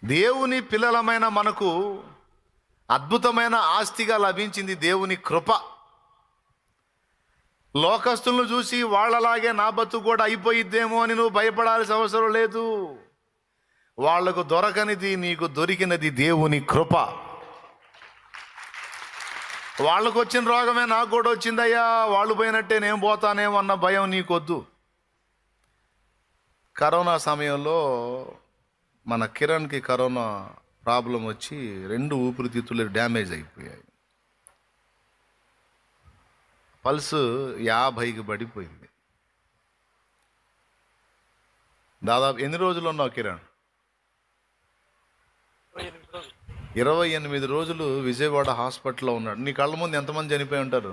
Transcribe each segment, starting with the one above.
దేవుని పిల్లలమైన మనకు అద్భుతమైన ఆస్తిగా లభించింది దేవుని కృప. లోకస్తులను చూసి వాళ్ళలాగే నా బతుకు కూడా అయిపోయిద్దేమో అని నువ్వు భయపడాల్సిన అవసరం లేదు. వాళ్లకు దొరకనిది నీకు దొరికినది దేవుని కృప. వాళ్ళకు వచ్చిన రోగమే నాకు కూడా వచ్చిందయ్యా, వాళ్ళు పోయినట్టే నేను పోతానేమో అన్న భయం నీకొద్దు. కరోనా సమయంలో మన కిరణ్కి కరోనా ప్రాబ్లం వచ్చి 2 ఊపిరితిత్తులు డ్యామేజ్ అయిపోయాయి. పల్స్ 50కి పడిపోయింది. దాదాపు ఎన్ని రోజులు ఉన్నావు కిరణ్? 28 రోజులు విజయవాడ హాస్పిటల్లో ఉన్నాడు. నీ కళ్ళ ముందు ఎంతమంది చనిపోయి ఉంటారు?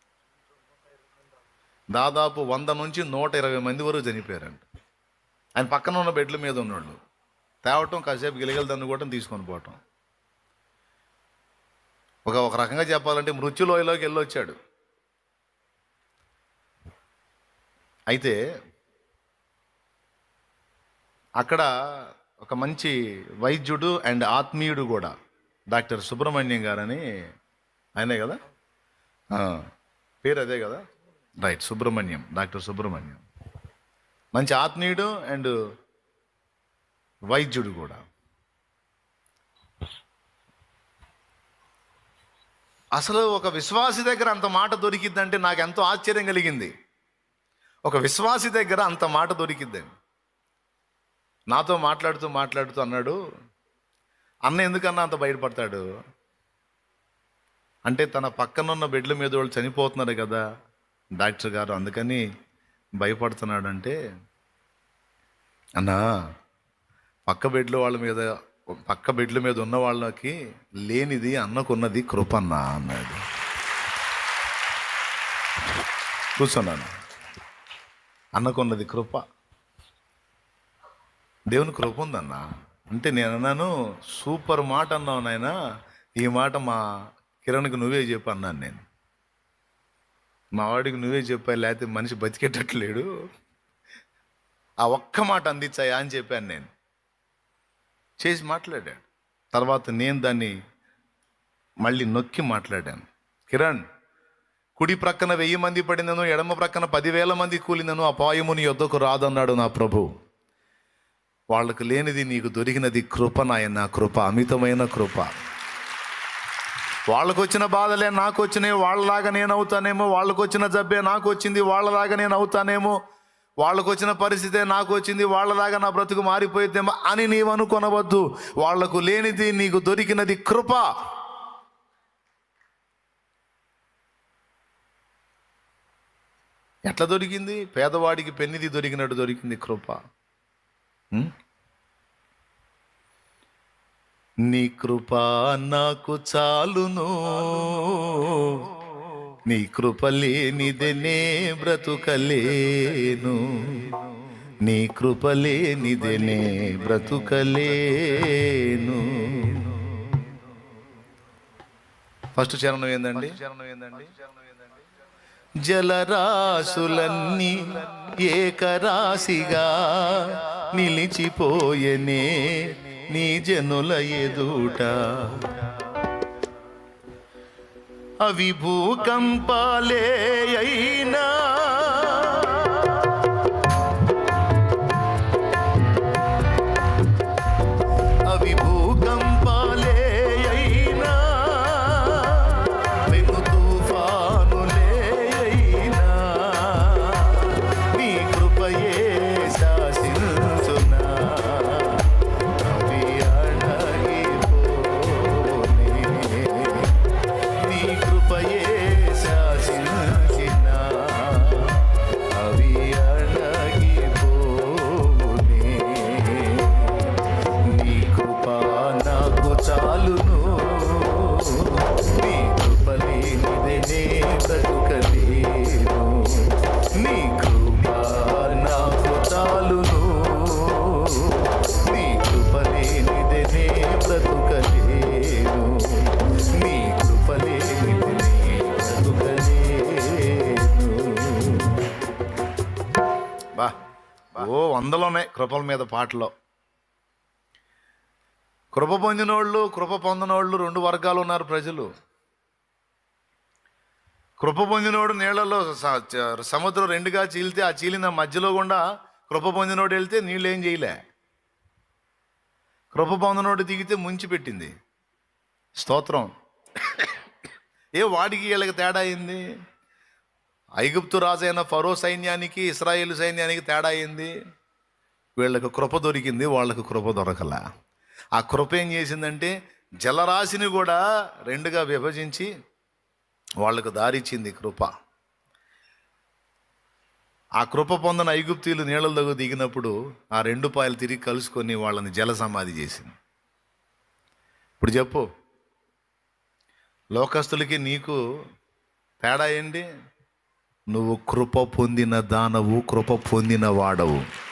దాదాపు 100 నుంచి 120 మంది వరకు చనిపోయారంట. ఆయన పక్కన ఉన్న బెడ్ల మీద ఉన్నాడు. తేవటం, కాసేపు గిలగలదన్ను కూడా తీసుకొని పోవటం. ఒక రకంగా చెప్పాలంటే మృత్యులోయలోకి వెళ్ళొచ్చాడు. అయితే అక్కడ ఒక మంచి వైద్యుడు అండ్ ఆత్మీయుడు కూడా, డాక్టర్ సుబ్రహ్మణ్యం గారని, ఆయనే కదా పేరు? అదే కదా, రైట్, సుబ్రహ్మణ్యం, డాక్టర్ సుబ్రహ్మణ్యం. మంచి ఆత్మీయుడు అండ్ వైద్యుడు కూడా. అసలు ఒక విశ్వాసి దగ్గర అంత మాట దొరికిద్దంటే నాకు ఎంతో ఆశ్చర్యం కలిగింది. ఒక విశ్వాసి దగ్గర అంత మాట దొరికిద్దండి. నాతో మాట్లాడుతూ అన్నాడు, అన్న ఎందుకన్నా అంత బయటపడతాడు అంటే, తన పక్కనున్న బెడ్ల మీద వాళ్ళు చనిపోతున్నారు కదా డాక్టర్ గారు, అందుకని భయపడుతున్నాడు. అంటే, అన్నా పక్క బెడ్ల మీద ఉన్న వాళ్ళకి లేనిది అన్నకున్నది కృపన్న అన్నాడు. కూర్చున్నాను. అన్నకున్నది కృప, దేవుని కృప ఉందన్నా అంటే. నేను అన్నాను, సూపర్ మాట అన్నావు నాయనా, ఈ మాట మా కిరణ్కి నువ్వే చెప్పు అన్నాను. నేను మా వాడికి నువ్వే చెప్పాయి, లేకపోతే మనిషి బతికేటట్లేడు, ఆ ఒక్క మాట అందించాయా అని చెప్పాను. నేను చేసి మాట్లాడాడు. తర్వాత నేను దాన్ని మళ్ళీ నొక్కి మాట్లాడాను. కిరణ్, కుడి ప్రక్కన 1000 మంది పడినను, ఎడమ ప్రక్కన 10,000 మంది కూలినను అపాయము నీ యొద్దకు రాదన్నాడు నా ప్రభు. వాళ్ళకు లేనిది నీకు దొరికినది కృప నాయన, కృప, అమితమైన కృప. వాళ్ళకు వచ్చిన బాధలే నాకు వచ్చినాయి, వాళ్ళలాగా నేను అవుతానేమో. వాళ్ళకు వచ్చిన జబ్బే నాకు వచ్చింది, వాళ్ళలాగా నేను అవుతానేమో. వాళ్ళకు వచ్చిన పరిస్థితే నాకు వచ్చింది, వాళ్ళలాగా నా బ్రతుకు మారిపోయిద్దేమో అని నీవు అనుకొనవద్దు. వాళ్లకు లేనిది నీకు దొరికినది కృప. ఎట్లా దొరికింది? పేదవాడికి పెన్నిది దొరికినట్టు దొరికింది కృప. నీ కృప నాకు చాలును, నీ కృప లేనిదే నే బ్రతుకలేను, నీ కృప లేనిదే నే బ్రతుకలేను. ఫస్ట్ చరణం ఏందండి? జలరాశులన్నీ ఏకరాశిగా నిలిచిపోయెనే నీ జనుల ఎదుట, అవి భూకంపాలే అయినా అవి భూకంపాలే అయినా, వెను తుఫానులే అయినా, నీ కృపయే శాసించునా, అవి అణగిపోనే, నీ కృపయే శాసించినా, అవి అణగిపోనే, నీ కృప నాకు చాలును, నీ కృప లేనిదే నే బ్రతుకలేను, నీ కృప నాకు చాలును, నీ కృప లేనిదే నే బ్రతుకలేను, నీ కృప లేనిదే నే బ్రతుకలేను. బా, ఓ 100లోనే కృపల మీద పాటలో. కృప పొందినోళ్ళు, కృప పొందనోళ్ళు 2 వర్గాలు ఉన్నారు ప్రజలు. కృప పొందినోడు నీళ్లలో సముద్రం 2గా చీలితే ఆ చీలిన మధ్యలో గుండా కృప పొందినోడు వెళ్తే నీళ్ళు ఏం చేయలే. కృప పొందినోడు దిగితే ముంచి పెట్టింది. స్తోత్రం. వాడికి వీళ్ళకి తేడా అయింది? ఐగుప్తు రాజైన ఫరో సైన్యానికి, ఇశ్రాయేలు సైన్యానికి తేడా అయింది. వీళ్ళకు కృప దొరికింది, వాళ్ళకు కృప దొరకలా. ఆ కృప ఏం చేసిందంటే జలరాశిని కూడా 2గా విభజించి వాళ్ళకు దారిచ్చింది కృప. ఆ కృప పొందిన ఐగుప్తీయులు నీళ్ళలో దిగినప్పుడు ఆ 2 పాయలు తిరిగి కలుసుకొని వాళ్ళని జల సమాధి చేసింది. ఇప్పుడు చెప్పు, లోకస్తులకి నీకు తేడా ఏంటి? నువ్వు కృప పొందిన దానవు, కృప పొందిన వాడవు.